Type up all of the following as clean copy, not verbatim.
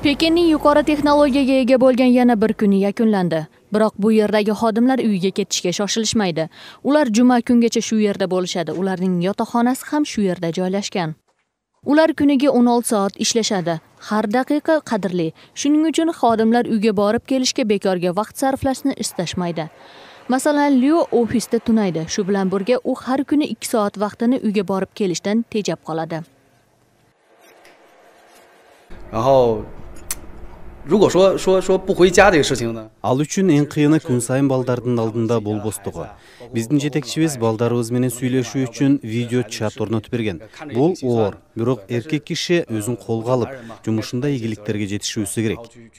Pekinning yuqori texnologiyaga ega bo'lgan yana bir kuni yakunlandi. Biroq bu yerdagi xodimlar uyiga ketishga shoshilishmaydi. Ular juma kungacha shu yerda bo'lishadi. Ularning yotoqxonasi ham shu yerda joylashgan. Ular kuniga 16 soat ishlashadi. Har daqiqa qadrli. Shuning uchun xodimlar uyga borib kelishga bekorga vaqt sarflashni istashmaydi. Masalan, Liu ofisda tunaydi. Shu bilan birga u har kuni 2 soat vaqtini uyga borib kelishdan tejab qoladi. 然后 如果说不回家这个事情呢 Ал үчүн эң кыйыны күн сайын балдардын алдында болбостугу. Биздин жетекчибиз балдарыбыз менен сүйлөшүү үчүн видео чат орнотуп берген. Бул оор, бирок эркек киши өзүн колго алып, жумушунда ийгиликтерге жетишүүсү керек.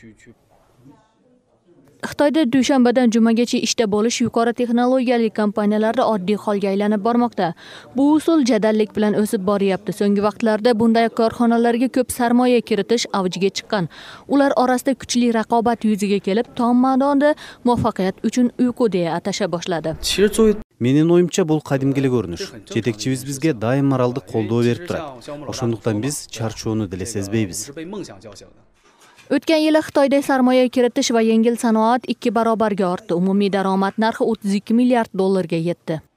Xitoyda dushanbadan jumagacha ishda bo'lish yuqori texnologiyali kompaniyalarda oddiy holga aylanib bormoqda. Bu usul jadallik bilan o'sib boryapti. So'nggi vaqtlarda bunday korxonalarga ko'p sarmoya kiritish avjiga chiqqan. Ular orasida kuchli raqobat yuzaga kelib, tom ma'noda muvaffaqiyat uchun uyqu deya atasha boshladi. Менин оюмча бул кадимгиле көрүнүш. Жетекчибиз бизге дайым моралдык колдоо берип турат. Ошондуктан биз чарчоону деле сезбейбиz. O'tgan yili Xitoyda sarmoya kiritish va yengil sanoat 2 barobarga ortdi. Umumiy daromad narxi $32 milliard ga yetdi.